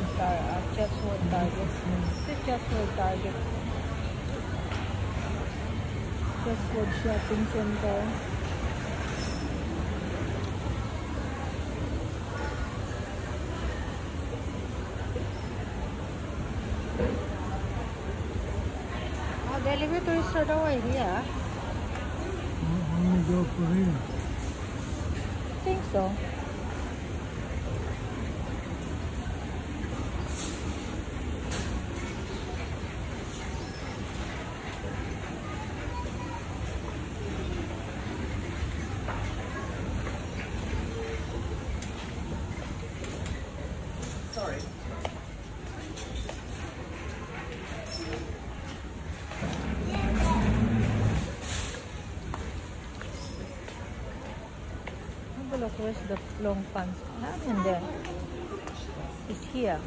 Chatswood Target. This is Chatswood Target. Chatswood Shopping Center. Oh, the elevator is sort of way here. I'm gonna go for here. I think so. Sorry. Oh, look, where's the long pants? Not in there. It's here.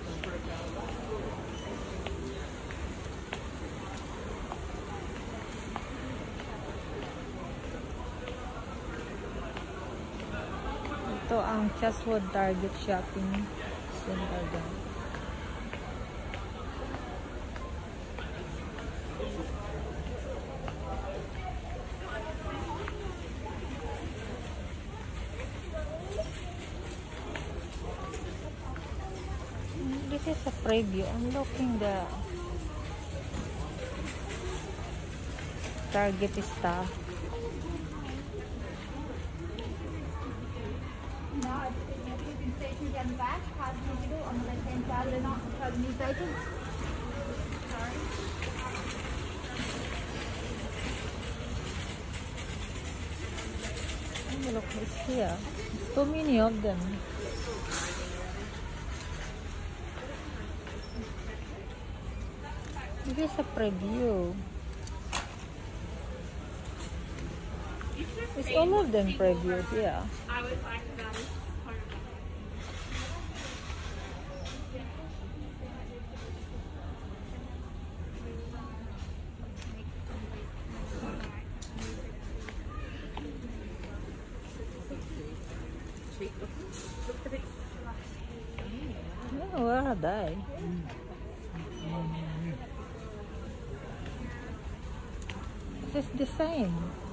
Ito ang Chatswood Target Shopping Center dyan. This is a preview. I'm looking the Target stuff. Station back, past digital on the left-hand side of the new station. Sorry. Oh, look, it's here. There's too many of them. This is a preview. It's all of them previews, yeah. I would like that. No, where are they? It's the same.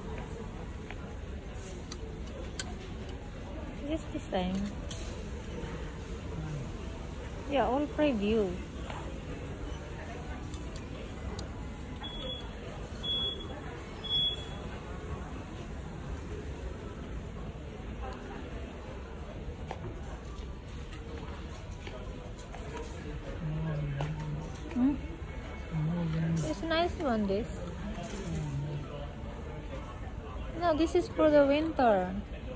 It's the same. Yeah, all preview. It's a nice one, this. No, this is for the winter.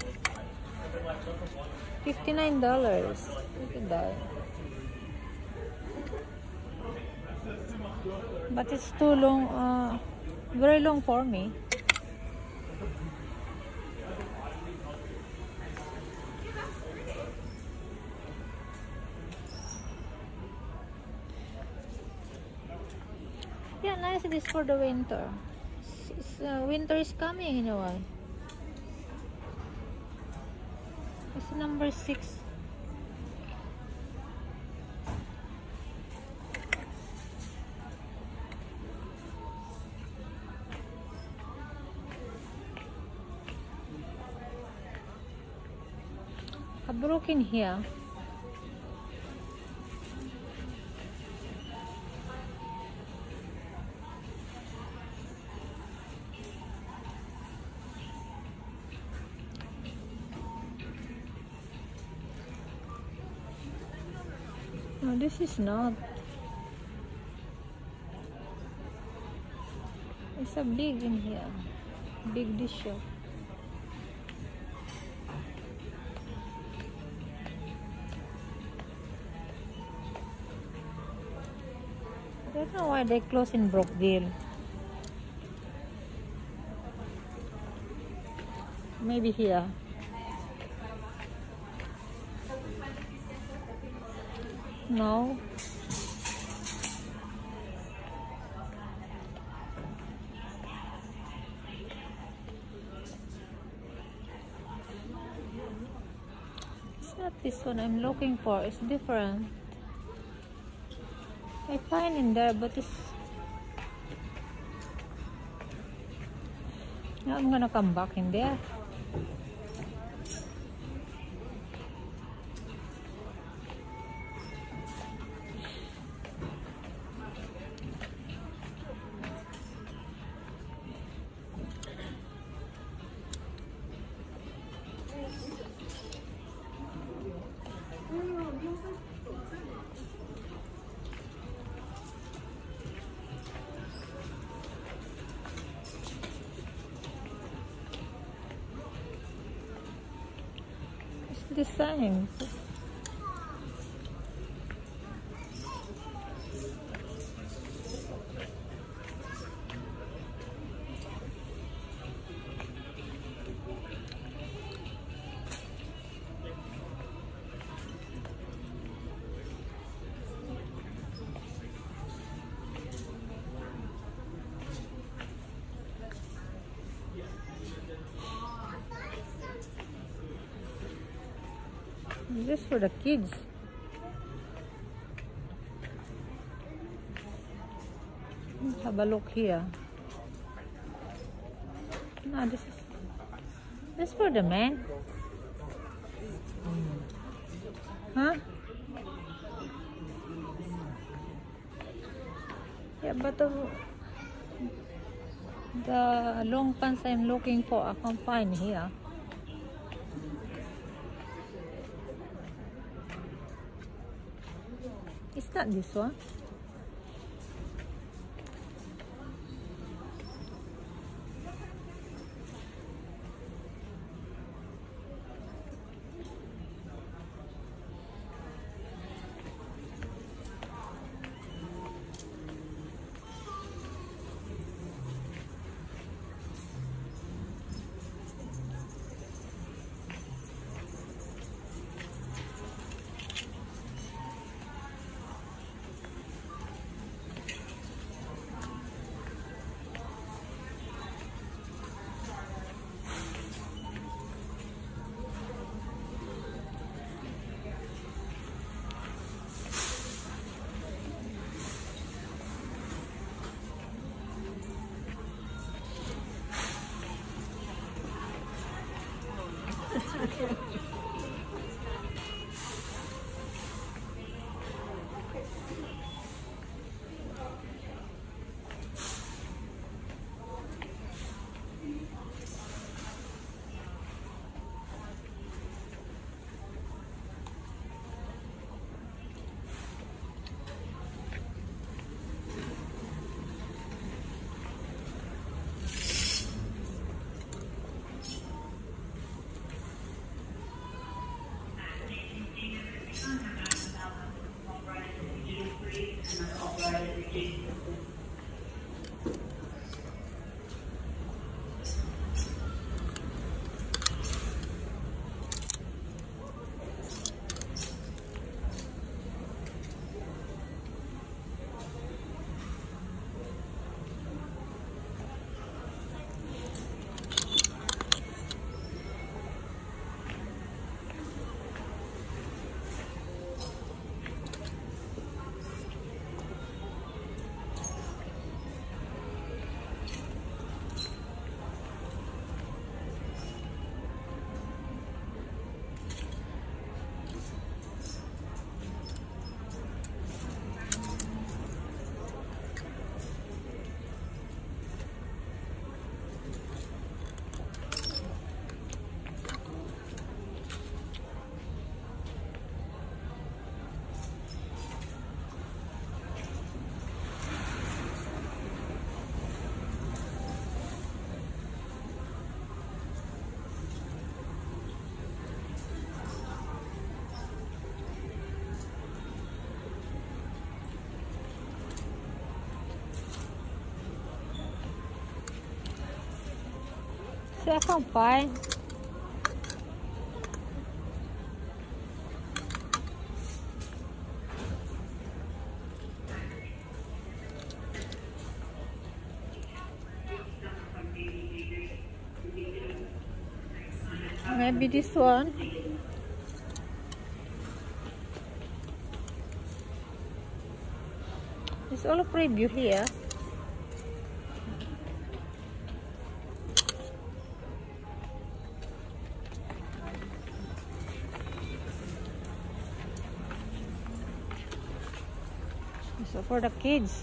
$59. Look at that. But it's too long, very long for me. Yeah, nice. This for the winter. Winter is coming in a while. It's number 6. A broken here. No, this is not. It's a big in here. Big dish shop. I don't know why they close in Brookville. Maybe here. No. It's not this one I'm looking for. It's different. I find in there, but it's... Now I'm gonna come back in there. The same. This is for the kids. Let's have a look here. No, this is for the men. Huh? Yeah, but the long pants I'm looking for, I can't find here. It's not this one. See, I can't find. Maybe this one. It's all a preview here. So for the kids.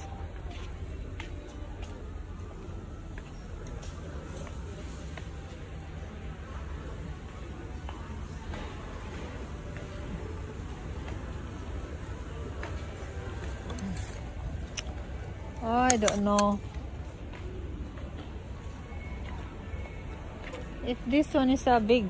Oh, I don't know if this one is a big.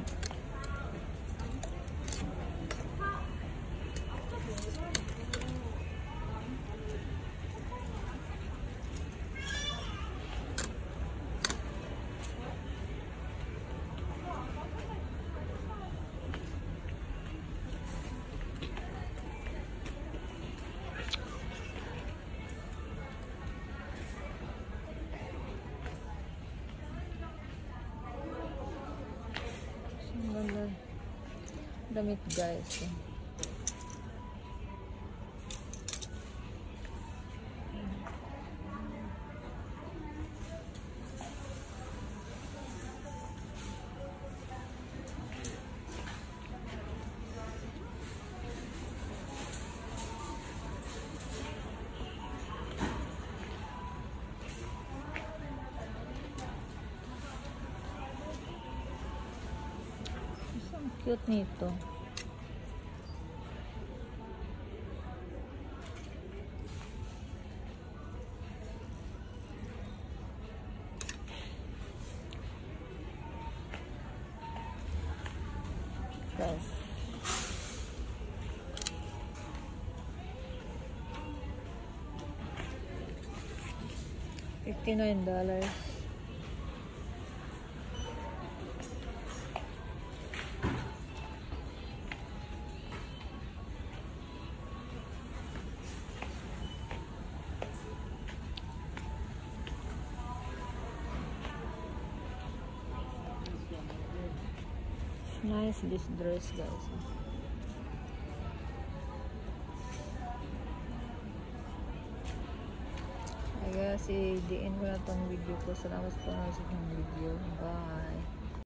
Damit guys. Ang cute nito. Guys. $59. Nice this dress guys. I guess i-diin ko na tong video ko. Salamat po sa video. Bye.